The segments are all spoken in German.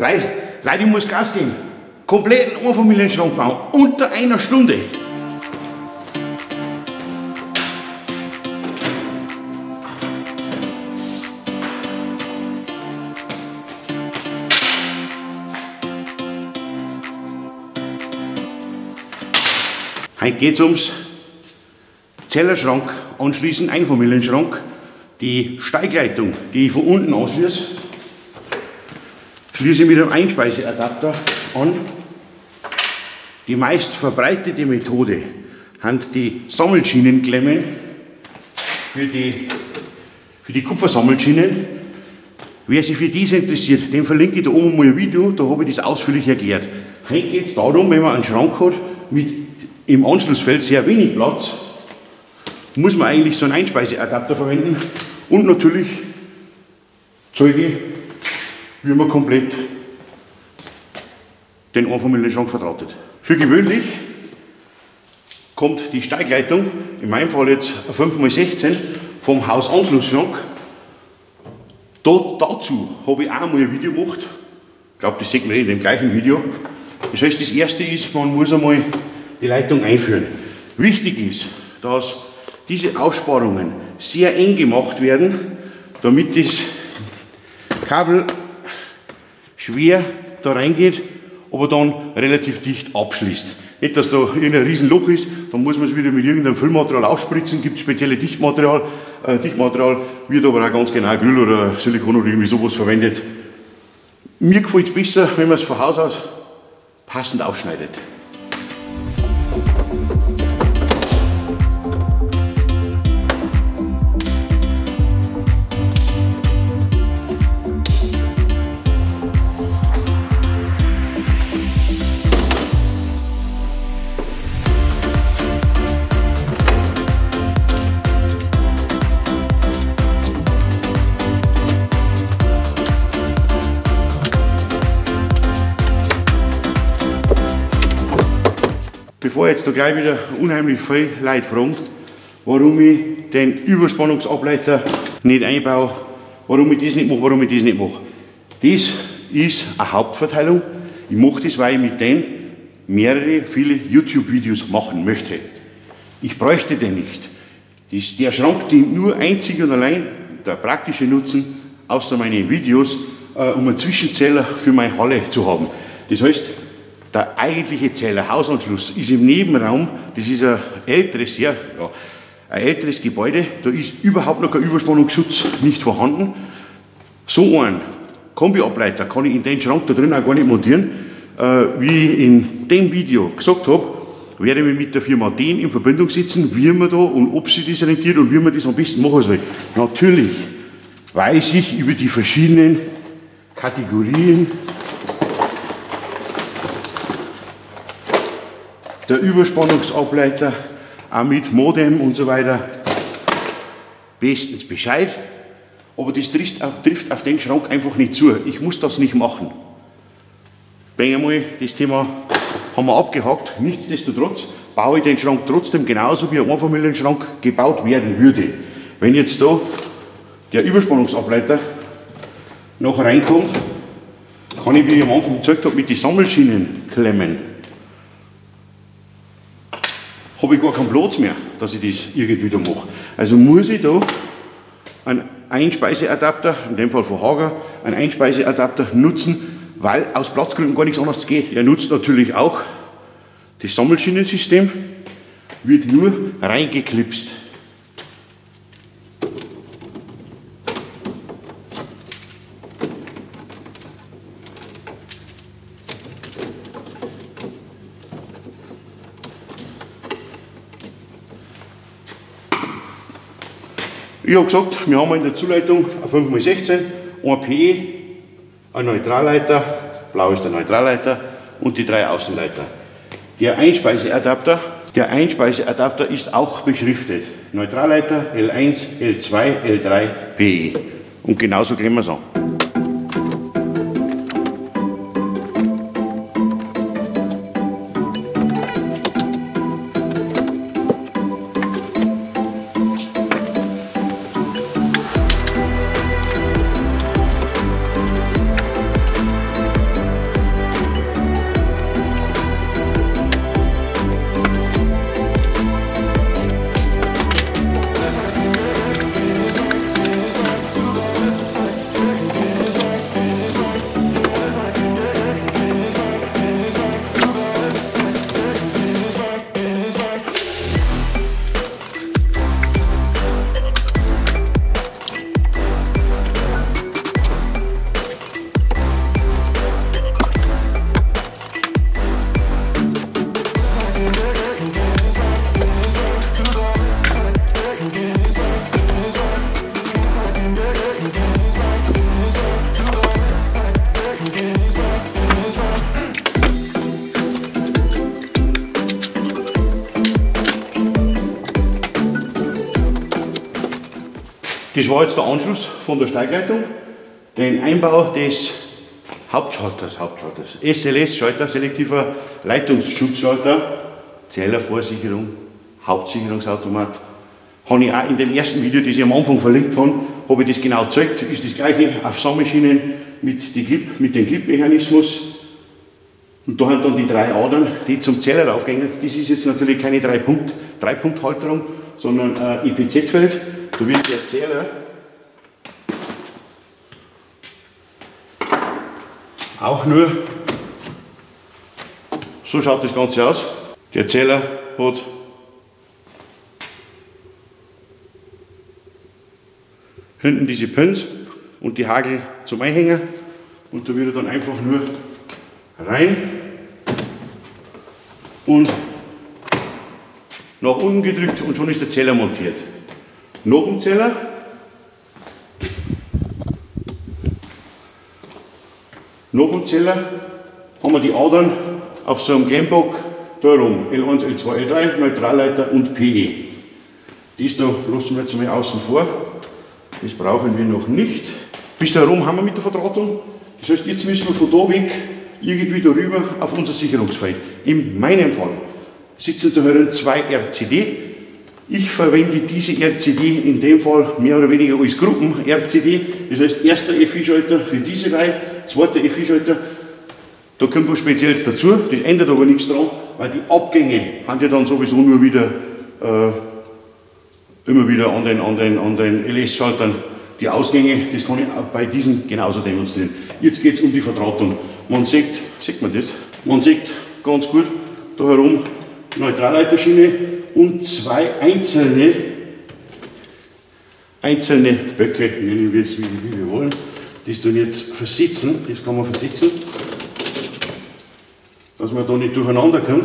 Leute, ich muss Gas geben. Kompletten Einfamilienschrank bauen. Unter einer Stunde. Heute geht es ums Zellerschrank anschließen, Einfamilienschrank. Die Steigleitung, die ich von unten anschließe, schließe ich mit einem Einspeiseadapter an. Die meist verbreitete Methode sind die Sammelschienen-Klemmen für die Kupfersammelschienen. Wer sich für diese interessiert, dem verlinke ich da oben mal ein Video, da habe ich das ausführlich erklärt. Heute geht es darum, wenn man einen Schrank hat mit im Anschlussfeld sehr wenig Platz, muss man eigentlich so einen Einspeiseadapter verwenden und natürlich Zeuge, wie man komplett den Einfamilienschrank verdrahtet. Für gewöhnlich kommt die Steigleitung, in meinem Fall jetzt 5x16, vom Hausanschlussschrank. Dazu habe ich auch mal ein Video gemacht. Ich glaube, das sieht man in dem gleichen Video. Das heißt, das erste ist, man muss einmal die Leitung einführen. Wichtig ist, dass diese Aussparungen sehr eng gemacht werden, damit das Kabel schwer da reingeht, aber dann relativ dicht abschließt. Nicht, dass da irgendein Riesenloch ist, dann muss man es wieder mit irgendeinem Füllmaterial ausspritzen, gibt spezielle Dichtmaterial. Dichtmaterial wird aber auch ganz genau Acryl oder Silikon oder irgendwie sowas verwendet. Mir gefällt es besser, wenn man es von Haus aus passend ausschneidet. Bevor jetzt da gleich wieder unheimlich viel Leute fragen, warum ich den Überspannungsableiter nicht einbaue, warum ich das nicht mache, warum ich das nicht mache. Das ist eine Hauptverteilung. Ich mache das, weil ich mit denen viele YouTube-Videos machen möchte. Ich bräuchte den nicht. Der Schrank dient nur einzig und allein, der praktische Nutzen, außer meine Videos, um einen Zwischenzähler für meine Halle zu haben. Das heißt, der eigentliche Zähler, Hausanschluss, ist im Nebenraum. Das ist ein älteres Gebäude. Da ist überhaupt noch kein Überspannungsschutz nicht vorhanden. So einen Kombiableiter kann ich in den Schrank da drin auch gar nicht montieren. Wie ich in dem Video gesagt habe, werde ich mich mit der Firma DEHN in Verbindung setzen, wie man da und ob sie das rentiert und wie man das am besten machen soll. Natürlich weiß ich über die verschiedenen Kategorien der Überspannungsableiter, auch mit Modem und so weiter, bestens Bescheid. Aber das trifft auf den Schrank einfach nicht zu. Ich muss das nicht machen. Einmal, das Thema haben wir abgehakt. Nichtsdestotrotz baue ich den Schrank trotzdem genauso, wie ein Einfamilienschrank gebaut werden würde. Wenn jetzt da der Überspannungsableiter noch reinkommt, kann ich, wie ich am Anfang gezeigt habe, mit den Sammelschienen klemmen. Habe ich gar keinen Platz mehr, dass ich das irgendwie da mache. Also muss ich da einen Einspeiseadapter, in dem Fall von Hager, einen Einspeiseadapter nutzen, weil aus Platzgründen gar nichts anderes geht. Er nutzt natürlich auch das Sammelschienensystem, wird nur reingeklipst. Ich habe gesagt, wir haben in der Zuleitung eine 5x16, ein PE, ein Neutralleiter, blau ist der Neutralleiter und die 3 Außenleiter. Der Einspeiseadapter ist auch beschriftet. Neutralleiter L1, L2, L3, PE. Und genauso klemmen wir es an. Das war jetzt der Anschluss von der Steigleitung, den Einbau des Hauptschalters, SLS-Schalter, selektiver Leitungsschutzschalter, Zählervorsicherung, Hauptsicherungsautomat. Habe ich auch in dem ersten Video, das ich am Anfang verlinkt habe ich das genau gezeigt. Ist das gleiche auf Sammelschienen mit dem Clip-Mechanismus. Und da haben dann die 3 Adern, die zum Zähler raufgehen. Das ist jetzt natürlich keine 3-Punkt-Halterung, sondern ein IPZ-Feld. Da wird der Zähler auch nur, so schaut das Ganze aus. Der Zähler hat hinten diese Pins und die Hagel zum Einhängen und da wird er dann einfach nur rein und nach unten gedrückt und schon ist der Zähler montiert. Nach dem Zähler haben wir die Adern auf so einem Klemmbock da rum, L1, L2, L3, Neutralleiter und PE. Das da lassen wir jetzt mal außen vor, das brauchen wir noch nicht. Bis da rum haben wir mit der Verdrahtung, das heißt jetzt müssen wir von da weg irgendwie darüber auf unser Sicherungsfeld. In meinem Fall sitzen da herin 2 RCD. Ich verwende diese RCD in dem Fall mehr oder weniger als Gruppen-RCD. Das heißt, erster FI-Schalter für diese Reihe, zweiter FI-Schalter. Da kommt was Spezielles dazu, das ändert aber nichts dran, weil die Abgänge haben ja dann sowieso nur wieder immer wieder an den LS-Schaltern. Die Ausgänge, das kann ich auch bei diesen genauso demonstrieren. Jetzt geht es um die Verdrahtung. Man sieht man das? Man sieht ganz gut da herum Neutralleiterschiene und 2 einzelne Böcke, nennen wir es wie wir wollen. Das tun jetzt versitzen, das kann man versitzen, dass man da nicht durcheinander kommt.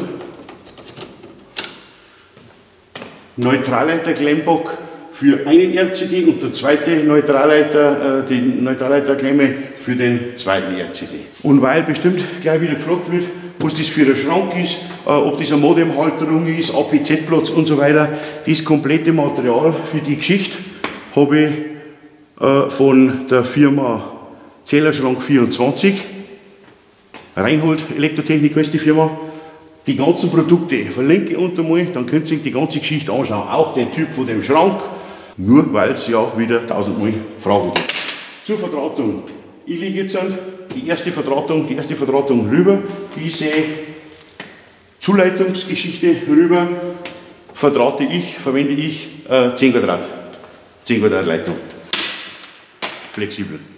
Neutralleiter-Klemmbock für einen RCD und der zweite Neutralleiter, die Neutralleiterklemme für den zweiten RCD. Und weil bestimmt gleich wieder gefragt wird, was das für ein Schrank ist, ob das eine Modemhalterung ist, APZ-Platz und so weiter, das komplette Material für die Geschichte habe ich von der Firma Zählerschrank 24, Reinhold Elektrotechnik heißt die Firma. Die ganzen Produkte verlinke ich unten mal, dann könnt ihr euch die ganze Geschichte anschauen, auch den Typ von dem Schrank, nur weil es ja wieder 1000-mal Fragen gibt. Zur Verdrahtung. Ich lege jetzt die erste Verdrahtung rüber, diese Zuleitungsgeschichte rüber, verwende ich 10 Quadrat Leitung. Flexibel.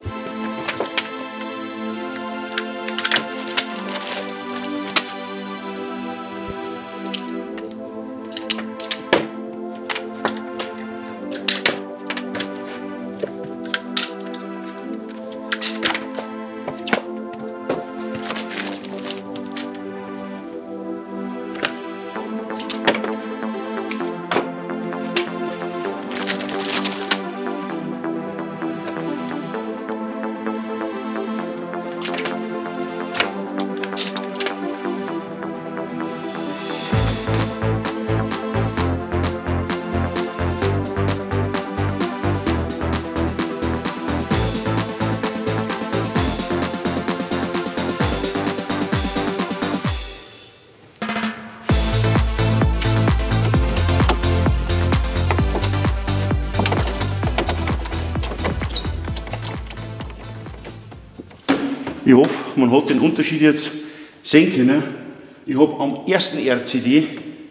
Ich hoffe, man hat den Unterschied jetzt sehen können. Ich habe am ersten RCD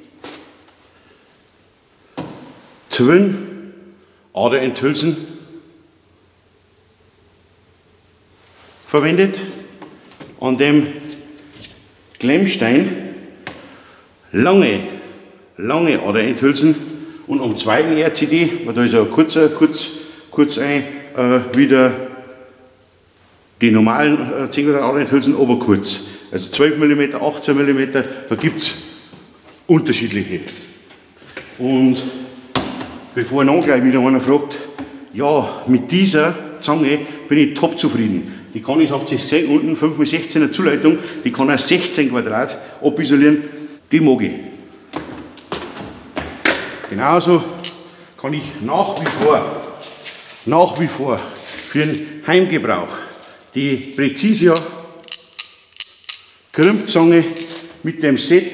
12 Aderenthülsen verwendet. An dem Klemmstein lange Aderenthülsen und am zweiten RCD, weil da ist ja kurz wieder die normalen 10 Aderenthülsen, aber kurz. Also 12 mm, 18 mm, da gibt es unterschiedliche. Und bevor dann gleich wieder einer fragt, ja, mit dieser Zange bin ich top zufrieden. Die kann, ich habt ihr gesehen, unten 5x16er Zuleitung, die kann auch 16 Quadrat abisolieren, die mag ich. Genauso kann ich nach wie vor nach wie vor für den Heimgebrauch die Präzisia Krimpzange mit dem Set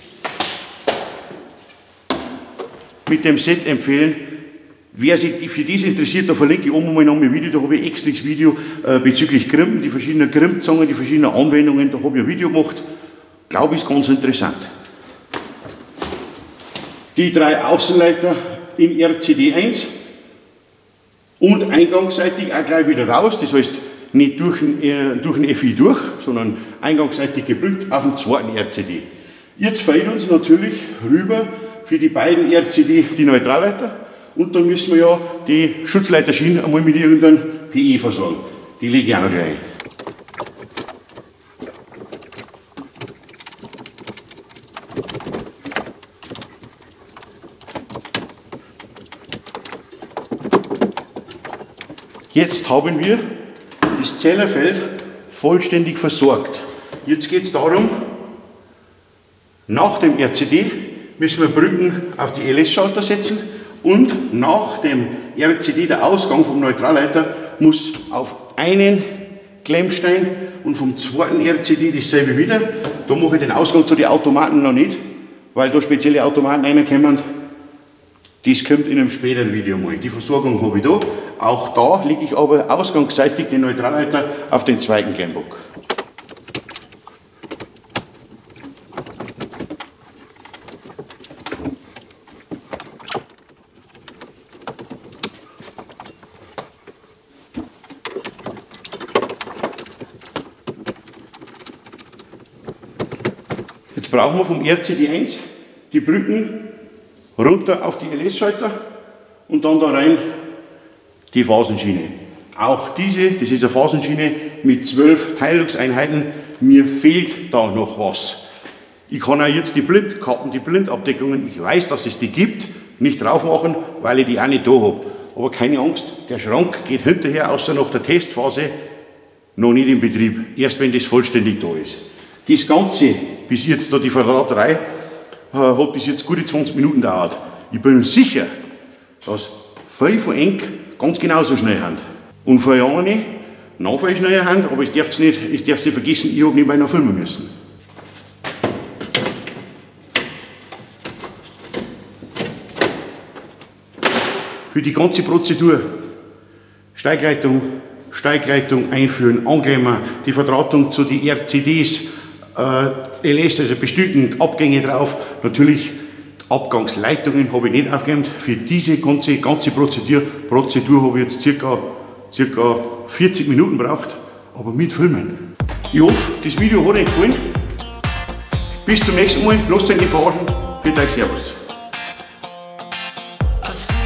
empfehlen. Wer sich für das interessiert, da verlinke ich oben mal noch ein Video, da habe ich extra das Video bezüglich Krimpen, die verschiedenen Krimpzangen, die verschiedenen Anwendungen, da habe ich ein Video gemacht. Glaube ich, ist ganz interessant. Die 3 Außenleiter in RCD1 und eingangsseitig auch gleich wieder raus, das heißt nicht durch den FI durch, sondern eingangsseitig gebrückt auf den zweiten RCD. Jetzt fehlt uns natürlich rüber für die beiden RCD die Neutralleiter und dann müssen wir ja die Schutzleiterschienen einmal mit irgendeinem PE versorgen. Die lege ich auch noch gleich ein. Jetzt haben wir das Zählerfeld vollständig versorgt. Jetzt geht es darum, nach dem RCD müssen wir Brücken auf die LS-Schalter setzen und nach dem RCD, der Ausgang vom Neutralleiter, muss auf einen Klemmstein und vom zweiten RCD dasselbe wieder. Da mache ich den Ausgang zu den Automaten noch nicht, weil da spezielle Automaten reinkommen. Das kommt in einem späteren Video mal. Die Versorgung habe ich da. Auch da lege ich aber ausgangsseitig den Neutralleiter auf den zweiten Klemmbock. Jetzt brauchen wir vom RCD1 die Brücken runter auf die LS-Schalter und dann da rein die Phasenschiene. Auch diese, das ist eine Phasenschiene mit 12 Teilungseinheiten. Mir fehlt da noch was. Ich kann auch jetzt die Blindkarten, die Blindabdeckungen, ich weiß, dass es die gibt, nicht drauf machen, weil ich die auch nicht da habe. Aber keine Angst, der Schrank geht hinterher, außer nach der Testphase, noch nicht in Betrieb. Erst wenn das vollständig da ist. Das Ganze, bis jetzt da die Verdrahterei, hat bis jetzt gute 20 Minuten gedauert. Ich bin sicher, dass viele von eng ganz genauso schnell haben. Und für eine noch viel schneller haben, aber ich darf es nicht vergessen, ich habe nebenbei noch filmen müssen. Für die ganze Prozedur, Steigleitung einführen, anklemmen, die Verdrahtung zu den RCDs, LS, also bestückend, Abgänge drauf, natürlich Abgangsleitungen habe ich nicht aufgeklemmt. Für diese ganze Prozedur habe ich jetzt circa 40 Minuten gebraucht, aber mit Filmen. Ich hoffe, das Video hat euch gefallen. Bis zum nächsten Mal, lasst euch nicht verarschen. Für euch, Servus.